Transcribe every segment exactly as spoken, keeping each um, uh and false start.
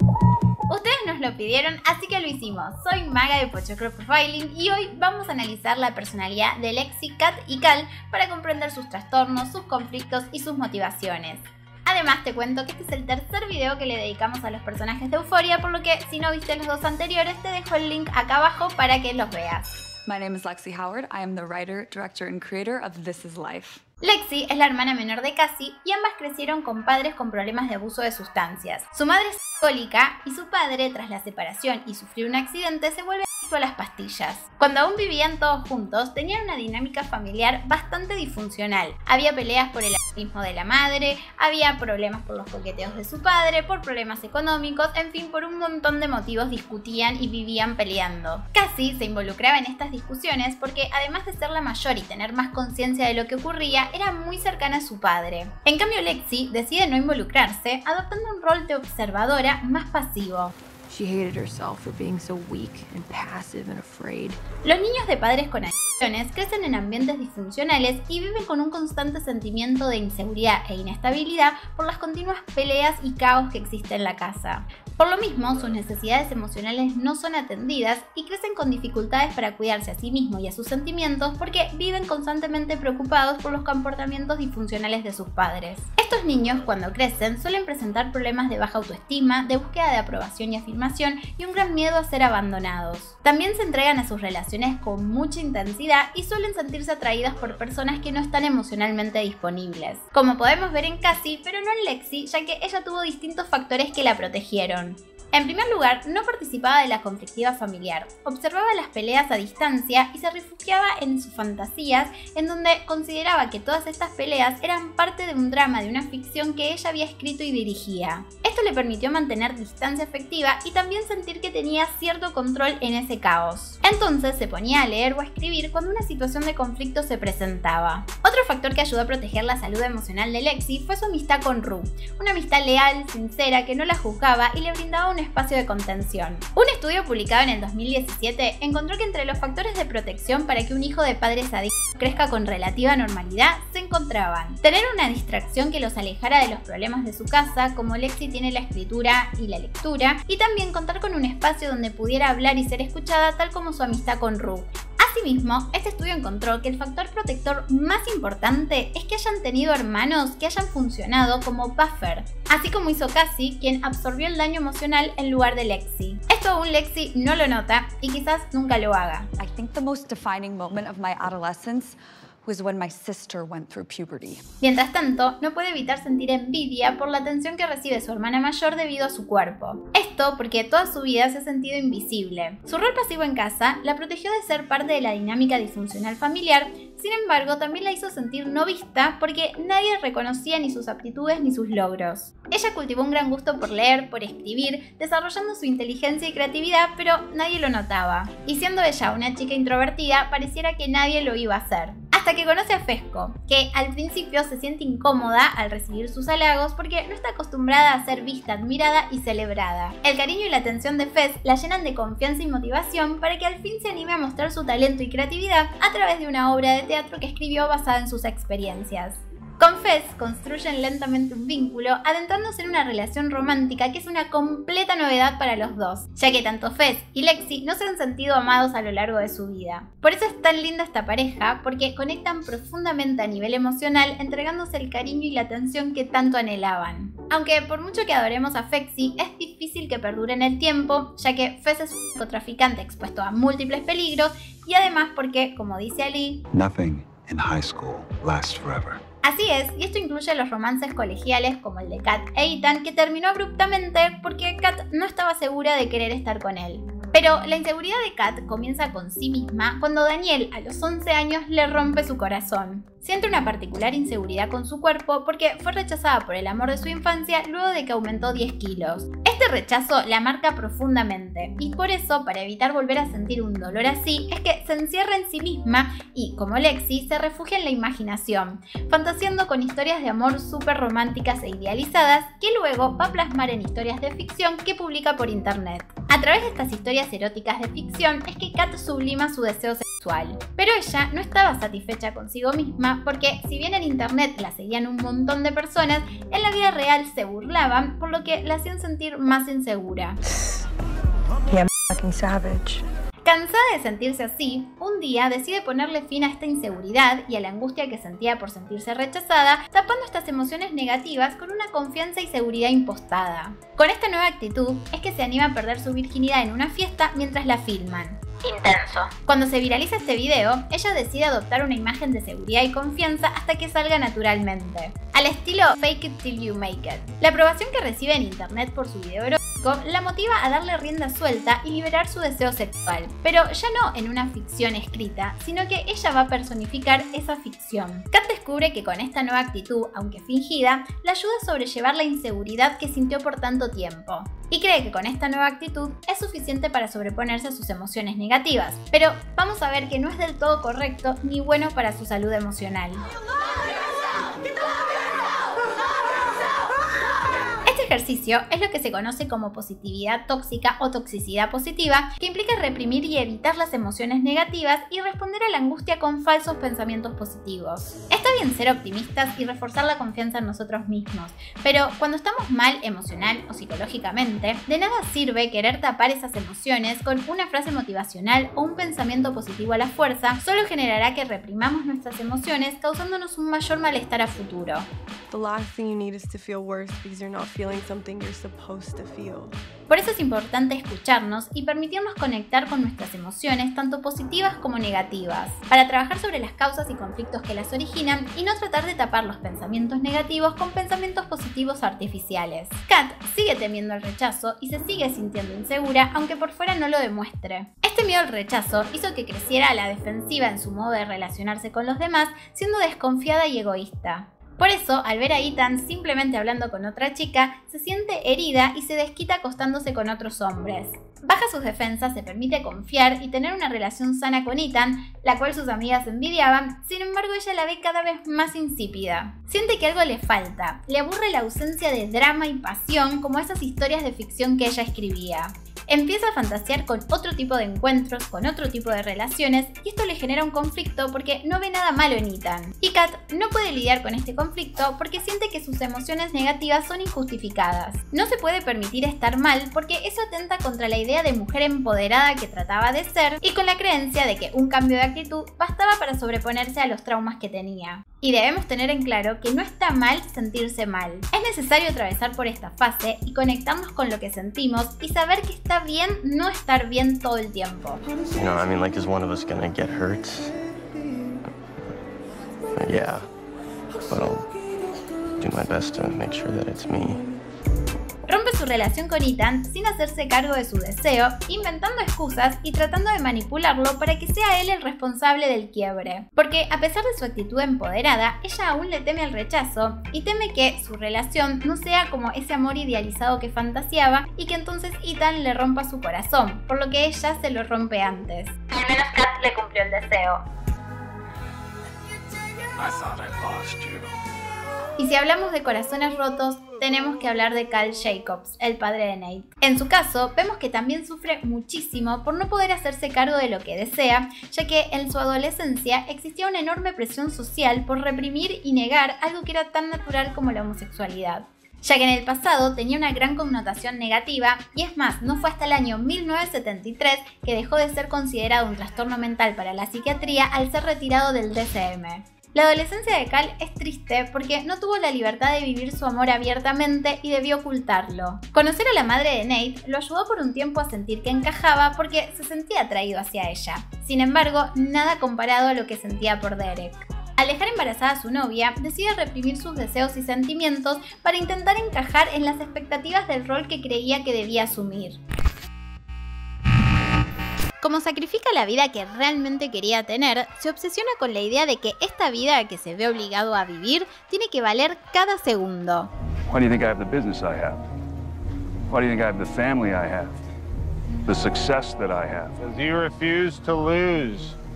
Ustedes nos lo pidieron, así que lo hicimos. Soy Maga de Pochoclo Profiling y hoy vamos a analizar la personalidad de Lexi, Kat y Cal para comprender sus trastornos, sus conflictos y sus motivaciones. Además te cuento que este es el tercer video que le dedicamos a los personajes de Euphoria, por lo que si no viste los dos anteriores te dejo el link acá abajo para que los veas. My name is Lexi Howard. I am the writer, director and creator of This Is Life. Lexi es la hermana menor de Cassie y ambas crecieron con padres con problemas de abuso de sustancias. Su madre es alcohólica y su padre, tras la separación y sufrir un accidente, se vuelve adicto a las pastillas. Cuando aún vivían todos juntos, tenían una dinámica familiar bastante disfuncional. Había peleas por el alcoholismo de la madre, había problemas por los coqueteos de su padre, por problemas económicos, en fin, por un montón de motivos discutían y vivían peleando. Cassie se involucraba en estas discusiones porque, además de ser la mayor y tener más conciencia de lo que ocurría, era muy cercana a su padre. En cambio, Lexi decide no involucrarse, adoptando un rol de observadora más pasivo. She hated herself for being so weak and passive and afraid. Los niños de padres con adicciones crecen en ambientes disfuncionales y viven con un constante sentimiento de inseguridad e inestabilidad por las continuas peleas y caos que existe en la casa. Por lo mismo, sus necesidades emocionales no son atendidas y crecen con dificultades para cuidarse a sí mismos y a sus sentimientos porque viven constantemente preocupados por los comportamientos disfuncionales de sus padres. Estos niños, cuando crecen, suelen presentar problemas de baja autoestima, de búsqueda de aprobación y afirmación y un gran miedo a ser abandonados. También se entregan a sus relaciones con mucha intensidad y suelen sentirse atraídas por personas que no están emocionalmente disponibles. Como podemos ver en Cassie, pero no en Lexi, ya que ella tuvo distintos factores que la protegieron. En primer lugar, no participaba de la conflictiva familiar, observaba las peleas a distancia y se refugiaba en sus fantasías, en donde consideraba que todas estas peleas eran parte de un drama de una ficción que ella había escrito y dirigía. Esto le permitió mantener distancia afectiva y también sentir que tenía cierto control en ese caos. Entonces se ponía a leer o a escribir cuando una situación de conflicto se presentaba. Otro factor que ayudó a proteger la salud emocional de Lexi fue su amistad con Rue, una amistad leal, sincera, que no la juzgaba y le brindaba un espacio de contención. Un estudio publicado en el dos mil diecisiete encontró que entre los factores de protección para que un hijo de padres adictos crezca con relativa normalidad se encontraban tener una distracción que los alejara de los problemas de su casa, como Lexi tiene la escritura y la lectura, y también contar con un espacio donde pudiera hablar y ser escuchada, tal como su amistad con Rue. Asimismo, este estudio encontró que el factor protector más importante es que hayan tenido hermanos que hayan funcionado como buffer, así como hizo Cassie, quien absorbió el daño emocional en lugar de Lexi. Esto aún Lexi no lo nota y quizás nunca lo haga. I think the most defining moment of my adolescence was when my sister went through puberty. Mientras tanto, no puede evitar sentir envidia por la atención que recibe su hermana mayor debido a su cuerpo. Esto porque toda su vida se ha sentido invisible. Su rol pasivo en casa la protegió de ser parte de la dinámica disfuncional familiar, sin embargo también la hizo sentir no vista porque nadie reconocía ni sus aptitudes ni sus logros. Ella cultivó un gran gusto por leer, por escribir, desarrollando su inteligencia y creatividad, pero nadie lo notaba. Y siendo ella una chica introvertida, pareciera que nadie lo iba a hacer. Hasta que conoce a Fesco, que al principio se siente incómoda al recibir sus halagos porque no está acostumbrada a ser vista, admirada y celebrada. El cariño y la atención de Fez la llenan de confianza y motivación para que al fin se anime a mostrar su talento y creatividad a través de una obra de teatro que escribió basada en sus experiencias. Con Fez construyen lentamente un vínculo, adentrándose en una relación romántica que es una completa novedad para los dos, ya que tanto Fez y Lexi no se han sentido amados a lo largo de su vida. Por eso es tan linda esta pareja, porque conectan profundamente a nivel emocional, entregándose el cariño y la atención que tanto anhelaban. Aunque por mucho que adoremos a Fexi, es difícil que perdure en el tiempo, ya que Fez es un narcotraficante expuesto a múltiples peligros y además porque, como dice Ali, Nothing in high school lasts forever. Así es, y esto incluye los romances colegiales como el de Kat e Ethan, que terminó abruptamente porque Kat no estaba segura de querer estar con él. Pero la inseguridad de Kat comienza con sí misma cuando Daniel, a los once años, le rompe su corazón. Siente una particular inseguridad con su cuerpo porque fue rechazada por el amor de su infancia luego de que aumentó diez kilos. Este rechazo la marca profundamente y por eso, para evitar volver a sentir un dolor así, es que se encierra en sí misma y, como Lexi, se refugia en la imaginación, fantaseando con historias de amor súper románticas e idealizadas que luego va a plasmar en historias de ficción que publica por internet. A través de estas historias eróticas de ficción es que Kat sublima su deseo sexual sexual. Pero ella no estaba satisfecha consigo misma porque si bien en internet la seguían un montón de personas, en la vida real se burlaban, por lo que la hacían sentir más insegura. Yeah, I'm fucking savage. Cansada de sentirse así, un día decide ponerle fin a esta inseguridad y a la angustia que sentía por sentirse rechazada, tapando estas emociones negativas con una confianza y seguridad impostada. Con esta nueva actitud es que se anima a perder su virginidad en una fiesta mientras la filman. Intenso. Cuando se viraliza este video, ella decide adoptar una imagen de seguridad y confianza hasta que salga naturalmente, al estilo fake it till you make it. La aprobación que recibe en internet por su video erótico la motiva a darle rienda suelta y liberar su deseo sexual, pero ya no en una ficción escrita, sino que ella va a personificar esa ficción. Kat descubre que con esta nueva actitud, aunque fingida, la ayuda a sobrellevar la inseguridad que sintió por tanto tiempo, y cree que con esta nueva actitud es suficiente para sobreponerse a sus emociones negativas, pero vamos a ver que no es del todo correcto ni bueno para su salud emocional. Este ejercicio es lo que se conoce como positividad tóxica o toxicidad positiva, que implica reprimir y evitar las emociones negativas y responder a la angustia con falsos pensamientos positivos. Está bien ser optimistas y reforzar la confianza en nosotros mismos, pero cuando estamos mal emocional o psicológicamente, de nada sirve querer tapar esas emociones con una frase motivacional o un pensamiento positivo a la fuerza. Solo generará que reprimamos nuestras emociones, causándonos un mayor malestar a futuro. The last thing you need is to feel worse because you're not feeling something you're supposed to feel. Por eso es importante escucharnos y permitirnos conectar con nuestras emociones, tanto positivas como negativas, para trabajar sobre las causas y conflictos que las originan y no tratar de tapar los pensamientos negativos con pensamientos positivos artificiales. Kat sigue temiendo el rechazo y se sigue sintiendo insegura, aunque por fuera no lo demuestre. Este miedo al rechazo hizo que creciera a la defensiva en su modo de relacionarse con los demás, siendo desconfiada y egoísta. Por eso, al ver a Ethan simplemente hablando con otra chica, se siente herida y se desquita acostándose con otros hombres. Baja sus defensas, se permite confiar y tener una relación sana con Ethan, la cual sus amigas envidiaban, sin embargo ella la ve cada vez más insípida. Siente que algo le falta, le aburre la ausencia de drama y pasión como esas historias de ficción que ella escribía. Empieza a fantasear con otro tipo de encuentros, con otro tipo de relaciones, y esto le genera un conflicto porque no ve nada malo en Ethan. Y Kat no puede lidiar con este conflicto porque siente que sus emociones negativas son injustificadas. No se puede permitir estar mal porque eso atenta contra la idea de mujer empoderada que trataba de ser y con la creencia de que un cambio de actitud bastaba para sobreponerse a los traumas que tenía. Y debemos tener en claro que no está mal sentirse mal. Es necesario atravesar por esta fase y conectarnos con lo que sentimos y saber que está bien no estar bien todo el tiempo. You know, I mean, like, is one of us gonna get hurt? Yeah, but I'll do my best to make sure that it's me. Rompe su relación con Ethan sin hacerse cargo de su deseo, inventando excusas y tratando de manipularlo para que sea él el responsable del quiebre. Porque a pesar de su actitud empoderada, ella aún le teme al rechazo y teme que su relación no sea como ese amor idealizado que fantaseaba y que entonces Ethan le rompa su corazón, por lo que ella se lo rompe antes. Al menos Kat le cumplió el deseo. I thought I lost you. Y si hablamos de corazones rotos, tenemos que hablar de Cal Jacobs, el padre de Nate. En su caso, vemos que también sufre muchísimo por no poder hacerse cargo de lo que desea, ya que en su adolescencia existía una enorme presión social por reprimir y negar algo que era tan natural como la homosexualidad, ya que en el pasado tenía una gran connotación negativa y es más, no fue hasta el año mil novecientos setenta y tres que dejó de ser considerado un trastorno mental para la psiquiatría al ser retirado del D S M. La adolescencia de Cal es triste porque no tuvo la libertad de vivir su amor abiertamente y debió ocultarlo. Conocer a la madre de Nate lo ayudó por un tiempo a sentir que encajaba porque se sentía atraído hacia ella. Sin embargo, nada comparado a lo que sentía por Derek. Al dejar embarazada a su novia, decide reprimir sus deseos y sentimientos para intentar encajar en las expectativas del rol que creía que debía asumir. Como sacrifica la vida que realmente quería tener, se obsesiona con la idea de que esta vida que se ve obligado a vivir tiene que valer cada segundo. Why do you think I have the business I have? Why do you think I have the family I have? The success that I have? Because you refuse to lose.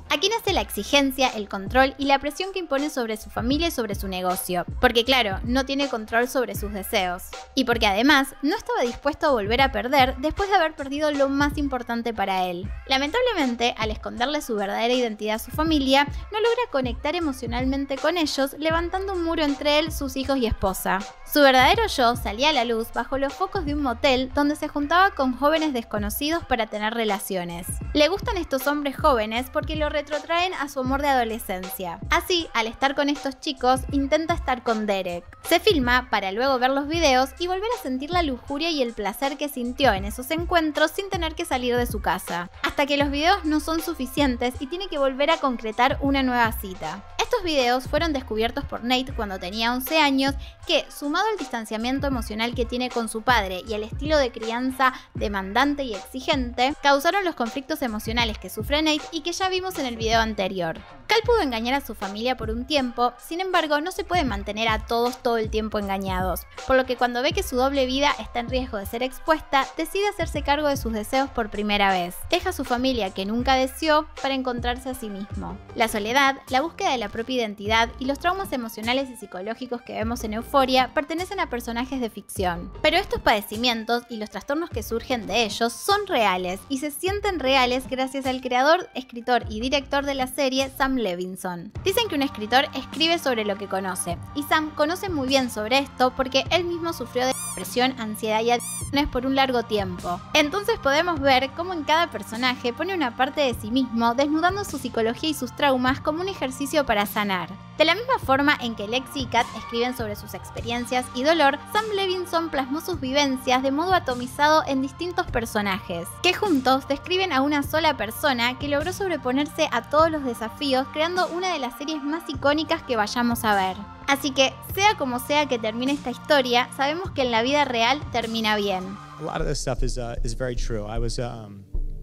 Aquí nace la exigencia, el control y la presión que impone sobre su familia y sobre su negocio, porque claro, no tiene control sobre sus deseos. Y porque además no estaba dispuesto a volver a perder después de haber perdido lo más importante para él. Lamentablemente, al esconderle su verdadera identidad a su familia, no logra conectar emocionalmente con ellos, levantando un muro entre él, sus hijos y esposa. Su verdadero yo salía a la luz bajo los focos de un motel donde se juntaba con jóvenes desconocidos para tener relaciones. Le gustan estos hombres jóvenes porque lo retrotraen a su amor de adolescencia. Así, al estar con estos chicos, intenta estar con Derek. Se filma para luego ver los videos y volver a sentir la lujuria y el placer que sintió en esos encuentros sin tener que salir de su casa. Hasta que los videos no son suficientes y tiene que volver a concretar una nueva cita. Estos videos fueron descubiertos por Nate cuando tenía once años, que, sumado al distanciamiento emocional que tiene con su padre y al estilo de crianza demandante y exigente, causaron los conflictos emocionales que sufre Nate y que ya vimos en el video anterior. Cal pudo engañar a su familia por un tiempo, sin embargo no se puede mantener a todos todo el tiempo engañados, por lo que cuando ve que su doble vida está en riesgo de ser expuesta, decide hacerse cargo de sus deseos por primera vez. Deja a su familia que nunca deseó para encontrarse a sí mismo. La soledad, la búsqueda de la propia identidad y los traumas emocionales y psicológicos que vemos en Euphoria pertenecen a personajes de ficción. Pero estos padecimientos y los trastornos que surgen de ellos son reales y se sienten reales gracias al creador, escritor y director de la serie, Sam Levinson. Dicen que un escritor escribe sobre lo que conoce, y Sam conoce muy bien sobre esto porque él mismo sufrió de depresión, ansiedad y adicciones por un largo tiempo. Entonces podemos ver cómo en cada personaje pone una parte de sí mismo, desnudando su psicología y sus traumas como un ejercicio para sanar. De la misma forma en que Lexi y Kat escriben sobre sus experiencias y dolor, Sam Levinson plasmó sus vivencias de modo atomizado en distintos personajes, que juntos describen a una sola persona que logró sobreponerse a todos los desafíos, creando una de las series más icónicas que vayamos a ver. Así que, sea como sea que termine esta historia, sabemos que en la vida real termina bien. A lot of this stuff is uh, is very true. I was um,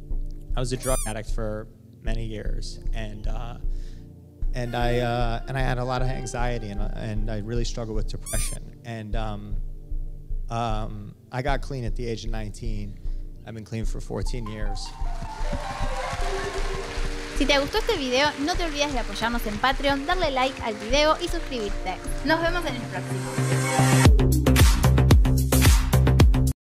I was a drug addict for many years, and uh, and I uh, and I had a lot of anxiety, and and I really struggled with depression. And um, um, I got clean at the age of nineteen. I've been clean for fourteen years. Si te gustó este video, no te olvides de apoyarnos en Patreon, darle like al video y suscribirte. Nos vemos en el próximo.